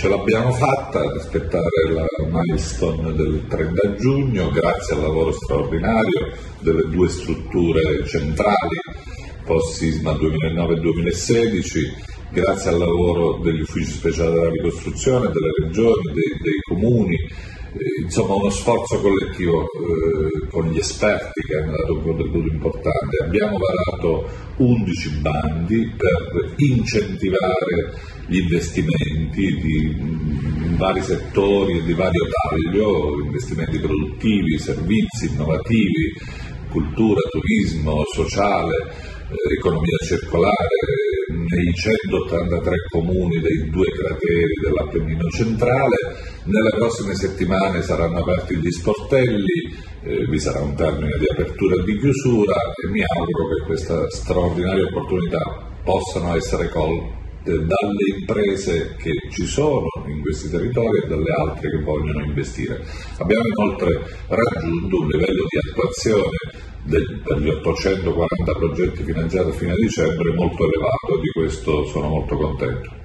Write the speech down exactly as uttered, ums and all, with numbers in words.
Ce l'abbiamo fatta ad aspettare la milestone del trenta giugno, grazie al lavoro straordinario delle due strutture centrali, post-sisma duemilanove duemilasedici, grazie al lavoro degli uffici speciali della ricostruzione, delle regioni, dei, dei comuni, eh, insomma uno sforzo collettivo eh, con gli esperti che hanno dato un contributo importante. Abbiamo varato undici bandi per incentivare gli investimenti di in vari settori e di vario taglio, investimenti produttivi, servizi innovativi, cultura, turismo, sociale, eh, economia circolare, nei centottantatré comuni dei due crateri dell'Appennino centrale. Nelle prossime settimane saranno aperti gli sportelli, eh, vi sarà un termine di apertura e di chiusura e mi auguro che questa straordinaria opportunità possano essere colte dalle imprese che ci sono in questi territori e dalle altre che vogliono investire. Abbiamo inoltre raggiunto un livello di attuazione del, per gli ottocentoquaranta progetti finanziati fino a dicembre molto elevato, di questo sono molto contento.